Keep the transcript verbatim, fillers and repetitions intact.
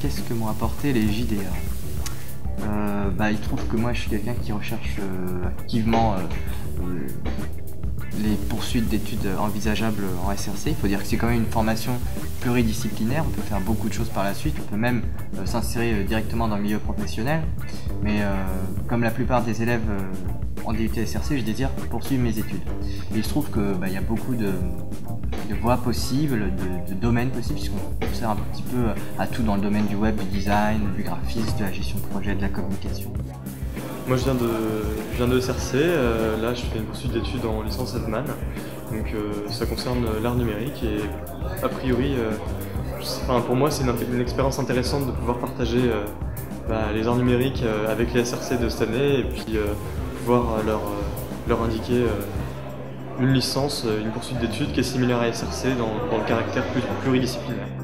qu'est-ce que m'ont apporté les J D A? euh, bah, Il trouve que moi je suis quelqu'un qui recherche euh, activement euh, euh, les poursuites d'études envisageables en S R C. Il faut dire que c'est quand même une formation pluridisciplinaire, on peut faire beaucoup de choses par la suite, on peut même euh, s'insérer euh, directement dans le milieu professionnel, mais euh, comme la plupart des élèves euh, en D U T S R C, je désire poursuivre mes études. Et il se trouve qu'il bah, y a beaucoup de, de voies possibles, de, de domaines possibles, puisqu'on sert un petit peu à tout dans le domaine du web, du design, du graphisme, de la gestion de projet, de la communication. Moi je viens de, je viens de S R C, euh, là je fais une poursuite d'études en licence Edman, donc euh, ça concerne l'art numérique et a priori, euh, enfin, pour moi c'est une, une expérience intéressante de pouvoir partager euh, bah, les arts numériques euh, avec les S R C de cette année et puis euh, pouvoir leur, euh, leur indiquer euh, une licence, une poursuite d'études qui est similaire à S R C dans, dans le caractère pluridisciplinaire.